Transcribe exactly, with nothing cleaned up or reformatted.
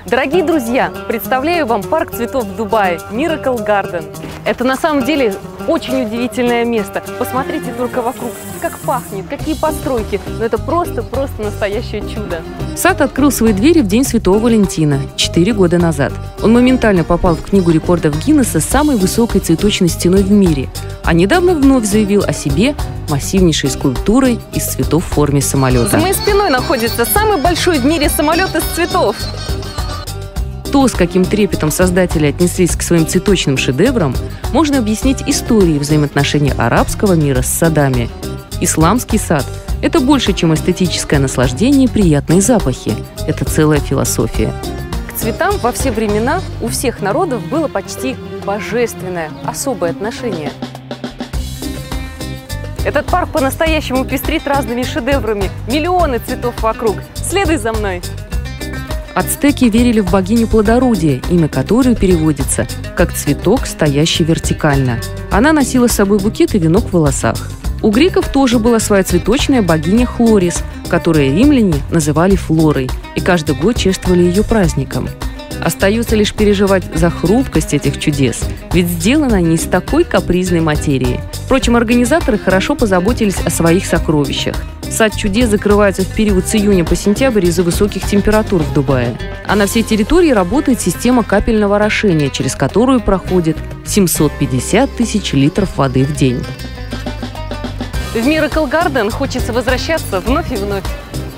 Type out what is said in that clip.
Дорогие друзья, представляю вам парк цветов в Дубае Miracle Garden. Это на самом деле очень удивительное место. Посмотрите только вокруг, как пахнет, какие постройки. Но это просто-просто настоящее чудо. Сад открыл свои двери в День Святого Валентина четыре года назад. Он моментально попал в Книгу рекордов Гиннесса с самой высокой цветочной стеной в мире, а недавно вновь заявил о себе массивнейшей скульптурой из цветов в форме самолета. За моей спиной находится самый большой в мире самолет из цветов. То, с каким трепетом создатели отнеслись к своим цветочным шедеврам, можно объяснить историей взаимоотношений арабского мира с садами. Исламский сад – это больше, чем эстетическое наслаждение и приятные запахи. Это целая философия. К цветам во все времена у всех народов было почти божественное, особое отношение. Этот парк по-настоящему пестрит разными шедеврами. Миллионы цветов вокруг. Следуй за мной. Ацтеки верили в богиню плодородия, имя которой переводится как «цветок, стоящий вертикально». Она носила с собой букет и венок в волосах. У греков тоже была своя цветочная богиня Хлорис, которую римляне называли Флорой, и каждый год чествовали ее праздником. Остается лишь переживать за хрупкость этих чудес, ведь сделаны они из такой капризной материи. Впрочем, организаторы хорошо позаботились о своих сокровищах. Сад чудес закрывается в период с июня по сентябрь из-за высоких температур в Дубае. А на всей территории работает система капельного орошения, через которую проходит семьсот пятьдесят тысяч литров воды в день. В Miracle Garden хочется возвращаться вновь и вновь.